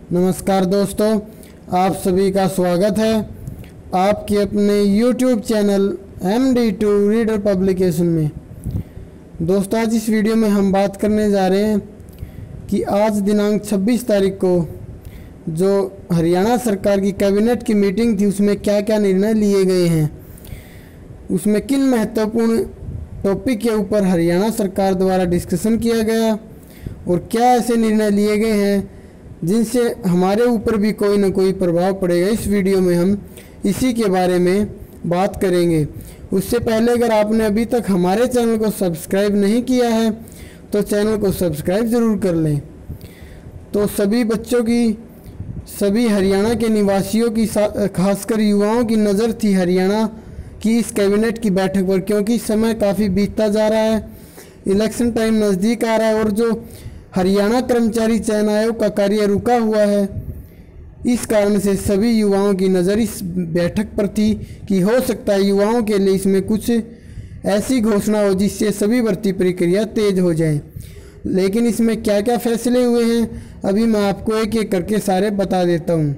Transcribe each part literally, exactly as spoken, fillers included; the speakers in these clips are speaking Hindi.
नमस्कार दोस्तों, आप सभी का स्वागत है आपके अपने YouTube channel M D two reader publication में। दोस्तों, आज इस वीडियो में हम बात करने जा रहे हैं कि आज दिनांक छब्बीस तारीख को जो हरियाणा सरकार की कैबिनेट की मीटिंग थी उसमें क्या क्या निर्णय लिए गए हैं, उसमें किन महत्वपूर्ण टॉपिक के ऊपर हरियाणा सरकार द्वारा डिस्कशन किया गया और क्या ऐसे निर्णय लिए गए हैं जिनसे हमारे ऊपर भी कोई ना कोई प्रभाव पड़ेगा। इस वीडियो में हम इसी के बारे में बात करेंगे। उससे पहले अगर आपने अभी तक हमारे चैनल को सब्सक्राइब नहीं किया है तो चैनल को सब्सक्राइब ज़रूर कर लें। तो सभी बच्चों की, सभी हरियाणा के निवासियों की, खासकर युवाओं की नज़र थी हरियाणा की इस कैबिनेट की बैठक पर, क्योंकि समय काफ़ी बीतता जा रहा है, इलेक्शन टाइम नज़दीक आ रहा है और जो हरियाणा कर्मचारी चयन आयोग का कार्य रुका हुआ है, इस कारण से सभी युवाओं की नज़र इस बैठक पर थी कि हो सकता है युवाओं के लिए इसमें कुछ ऐसी घोषणा हो जिससे सभी भर्ती प्रक्रिया तेज हो जाए। लेकिन इसमें क्या क्या फैसले हुए हैं अभी मैं आपको एक एक करके सारे बता देता हूँ।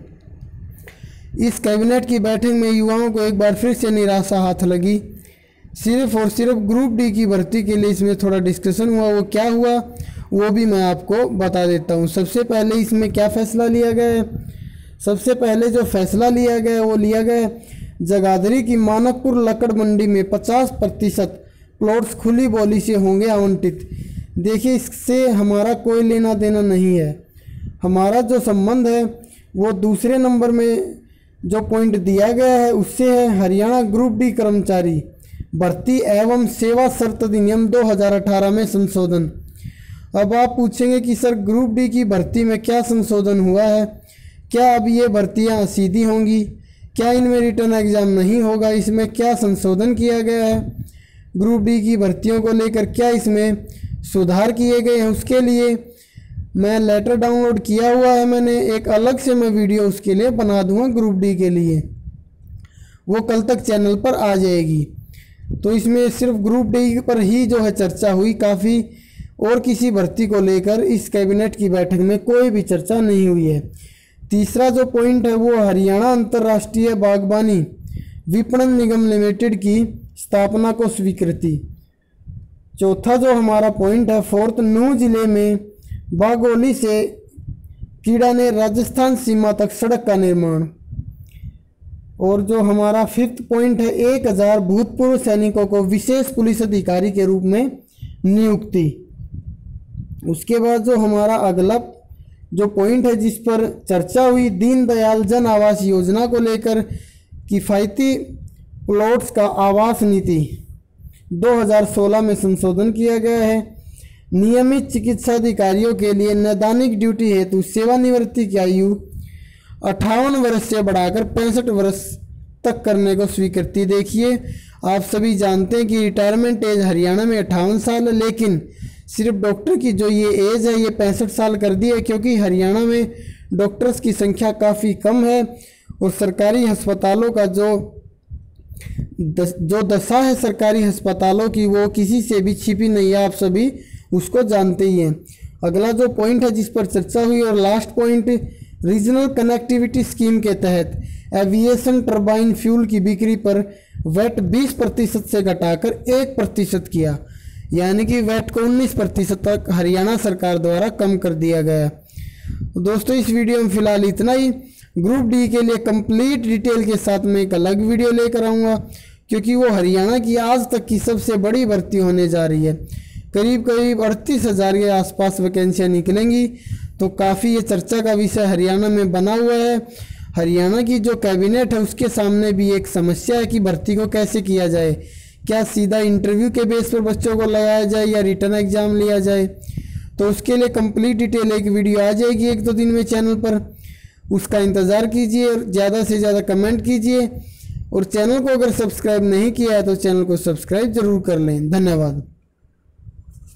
इस कैबिनेट की बैठक में युवाओं को एक बार फिर से निराशा हाथ लगी। सिर्फ और सिर्फ ग्रुप डी की भर्ती के लिए इसमें थोड़ा डिस्कशन हुआ। वो क्या हुआ वो भी मैं आपको बता देता हूँ। सबसे पहले इसमें क्या फ़ैसला लिया गया है, सबसे पहले जो फैसला लिया गया वो लिया गया जगाधरी की मानकपुर लकड़ मंडी में पचास प्रतिशत प्लॉट्स खुली बोली से होंगे आवंटित। देखिए, इससे हमारा कोई लेना देना नहीं है। हमारा जो संबंध है वो दूसरे नंबर में जो पॉइंट दिया गया है उससे है हरियाणा ग्रुप डी कर्मचारी भर्ती एवं सेवा शर्त अधिनियम दो हज़ार अठारह में संशोधन। अब आप पूछेंगे कि सर ग्रुप डी की भर्ती में क्या संशोधन हुआ है, क्या अब ये भर्तियाँ सीधी होंगी, क्या इनमें रिटर्न एग्ज़ाम नहीं होगा, इसमें क्या संशोधन किया गया है, ग्रुप डी की भर्तियों को लेकर क्या इसमें सुधार किए गए हैं, उसके लिए मैं लेटर डाउनलोड किया हुआ है मैंने, एक अलग से मैं वीडियो उसके लिए बना दूंगा ग्रुप डी के लिए, वो कल तक चैनल पर आ जाएगी। तो इसमें सिर्फ ग्रुप डी पर ही जो है चर्चा हुई काफ़ी, और किसी भर्ती को लेकर इस कैबिनेट की बैठक में कोई भी चर्चा नहीं हुई है। तीसरा जो पॉइंट है वो हरियाणा अंतर्राष्ट्रीय बागवानी विपणन निगम लिमिटेड की स्थापना को स्वीकृति। चौथा जो हमारा पॉइंट है फोर्थ, नूह जिले में बागोली से कीड़ा ने राजस्थान सीमा तक सड़क का निर्माण। और जो हमारा फिफ्थ पॉइंट है एक हज़ार भूतपूर्व सैनिकों को विशेष पुलिस अधिकारी के रूप में नियुक्ति। उसके बाद जो हमारा अगला जो पॉइंट है जिस पर चर्चा हुई, दीनदयाल जन आवास योजना को लेकर किफ़ायती प्लॉट्स का आवास नीति दो हज़ार सोलह में संशोधन किया गया है। नियमित चिकित्सा अधिकारियों के लिए नैदानिक ड्यूटी हेतु सेवानिवृत्ति की आयु अट्ठावन वर्ष से बढ़ाकर पैंसठ वर्ष तक करने को स्वीकृति। देखिए, आप सभी जानते हैं कि रिटायरमेंट एज हरियाणा में अट्ठावन साल है, लेकिन सिर्फ डॉक्टर की जो ये एज है ये पैंसठ साल कर दी है, क्योंकि हरियाणा में डॉक्टर्स की संख्या काफ़ी कम है और सरकारी अस्पतालों का जो दस, जो दशा है सरकारी अस्पतालों की वो किसी से भी छिपी नहीं है, आप सभी उसको जानते ही हैं। अगला जो पॉइंट है जिस पर चर्चा हुई और last point, regional connectivity scheme के तहत एविएशन टर्बाइन फ्यूल की बिक्री पर वैट बीस प्रतिशत से घटाकर एक प्रतिशत किया, यानी कि वैट को उन्नीस प्रतिशत तक हरियाणा सरकार द्वारा कम कर दिया गया। दोस्तों, इस वीडियो में फ़िलहाल इतना ही। ग्रुप डी के लिए कंप्लीट डिटेल के साथ मैं एक अलग वीडियो लेकर आऊँगा, क्योंकि वो हरियाणा की आज तक की सबसे बड़ी भर्ती होने जा रही है। करीब करीब अड़तीस हज़ार के आसपास वैकेंसियाँ निकलेंगी, तो काफ़ी ये चर्चा का विषय हरियाणा में बना हुआ है। हरियाणा की जो कैबिनेट है उसके सामने भी एक समस्या है कि भर्ती को कैसे किया जाए, क्या सीधा इंटरव्यू के बेस पर बच्चों को लगाया जाए या रिटर्न एग्ज़ाम लिया जाए। तो उसके लिए कंप्लीट डिटेल एक वीडियो आ जाएगी एक दो दिन में चैनल पर, उसका इंतज़ार कीजिए और ज़्यादा से ज़्यादा कमेंट कीजिए। और चैनल को अगर सब्सक्राइब नहीं किया है तो चैनल को सब्सक्राइब ज़रूर कर लें। धन्यवाद।